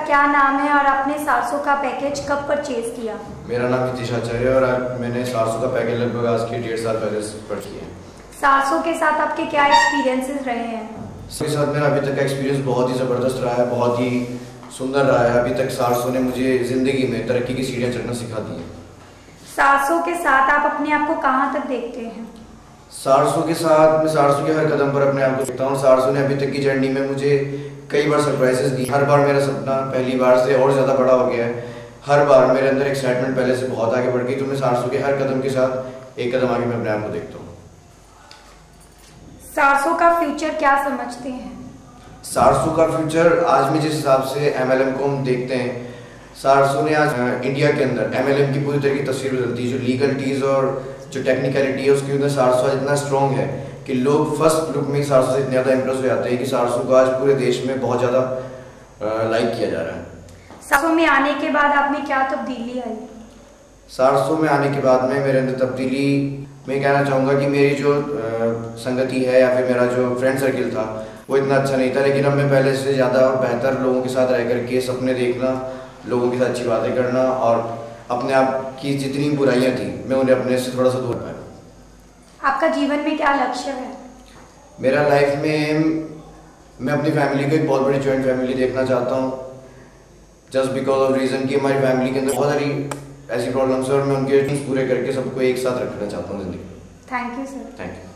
क्या नाम है और आपने 700 का पैकेज कब परचेज किया? मेरा नाम हितेश आचार्य है और मैंने 700 का पैकेज लगभग आज के 1.5 साल पहले परचेज किया है। 700 के साथ आपके क्या एक्सपीरियंसेस रहे हैं? इसके साथ मेरा अभी तक का एक्सपीरियंस बहुत ही ज़बरदस्त रहा है, बहुत ही सुंदर रहा है। अभी तक 700 ने मुझे ज़िंदगी में तरक्की की सीढ़ियाँ चढ़ना सिखा दी है। 700 के साथ आप अपने आप को कहाँ तक देखते हैं? 700 के साथ मैं 700 के हर कदम पर अपने आप को देखता हूँ। 700 ने अभी तक की जर्नी में मुझे कई बार सरप्राइजेस दी। हर बार मेरा सपना पहली बार से और ज़्यादा बड़ा हो गया है। हर बार मेरे अंदर एक्साइटमेंट पहले से बहुत आगे बढ़ गई। तो मैं 700 के हर कदम के साथ एक कदम आगे मैं अपने आप को देखता हूँ। 700 का फ्यूचर क्या समझते हैं? 700 का फ्यूचर आज में जिस हिसाब से MLM को हम देखते हैं, 700 ने आज इंडिया के अंदर MLM की पूरी तरह की तस्वीर बदलती है। जो लीगलिटीज़ और जो टेक्निकलिटी है उसके अंदर 700 इतना स्ट्रॉन्ग है कि लोग फर्स्ट लुक में 700 से इतने ज़्यादा इम्प्रेस हो जाते हैं कि 700 को आज पूरे देश में बहुत ज़्यादा लाइक किया जा रहा है। 700 में आने के बाद आप में क्या तब्दीली आई? 700 में आने के बाद में मेरे अंदर तब्दीली, मैं कहना चाहूँगा कि मेरी जो संगति है या फिर मेरा जो फ्रेंड सर्किल था वो इतना अच्छा नहीं था। लेकिन अब मैं पहले से ज़्यादा और बेहतर लोगों के साथ रह करके सपने देखना, लोगों के साथ अच्छी बातें करना और अपने आप की जितनी बुराइयाँ थी मैं उन्हें अपने से थोड़ा सा दूर पाया। आपका जीवन में क्या लक्ष्य है? मेरा लाइफ में मैं अपनी फैमिली को एक बहुत बड़ी जॉइंट फैमिली देखना चाहता हूँ। जस्ट बिकॉज ऑफ रीज़न कि हमारी फैमिली के अंदर बहुत सारी ऐसी प्रॉब्लम्स है और मैं उनके पूरे करके सबको एक साथ रखना चाहता हूँ ज़िंदगी। Thank you sir. Thank you.